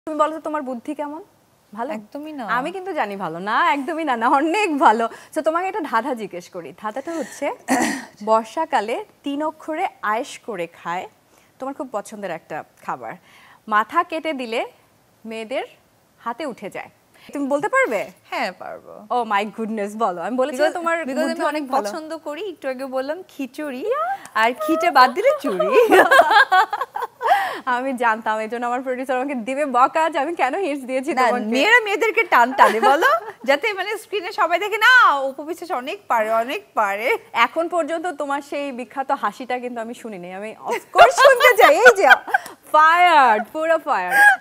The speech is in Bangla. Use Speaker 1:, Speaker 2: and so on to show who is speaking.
Speaker 1: তুমি বলো তো তোমার বুদ্ধি কেমন? ভালো?
Speaker 2: একদমই না।
Speaker 1: আমি কিন্তু জানি ভালো না, একদমই না, না অনেক ভালো। সো তোমাকে একটা ধাঁধা জিজ্ঞেস করি। ধাঁধাটা হচ্ছে বর্ষাকালে 3 অক্ষরে আয়েশ করে খায়, তোমার খুব পছন্দের একটা খাবার। মাথা কেটে দিলে মেয়েদের হাতে উঠে যায়। তুমি বলতে পারবে?
Speaker 2: হ্যাঁ পারবো।
Speaker 1: ও মাই গুডনেস, বলো। আমি বলেছিলাম তোমার বুদ্ধি
Speaker 2: আমি
Speaker 1: অনেক
Speaker 2: অনেক
Speaker 1: ভালো।
Speaker 2: পছন্দ করি, একটু আগে বললাম খিচুড়ি, আর খিটে বাদ দিলে চুড়ি।
Speaker 1: আমি জানতাম, এই জন্য আমার প্রোডিউসার আমাকে দিবে বকা যে আমি কেন হিন্টস দিয়েছি
Speaker 2: না,
Speaker 1: তোমাকে।
Speaker 2: মেয়েরা মেয়েদেরকে টান টানে বলো, যাতে মানে স্ক্রিনে সবাই দেখে না উপবিশ্বাস অনেক পারে, অনেক পারে।
Speaker 1: এখন পর্যন্ত তোমার সেই বিখ্যাত হাসিটা কিন্তু আমি শুনিনি। আমি অফকোর্স শুনতে চাই। এই যে ফায়ার্ড, পুরো ফায়ার্ড।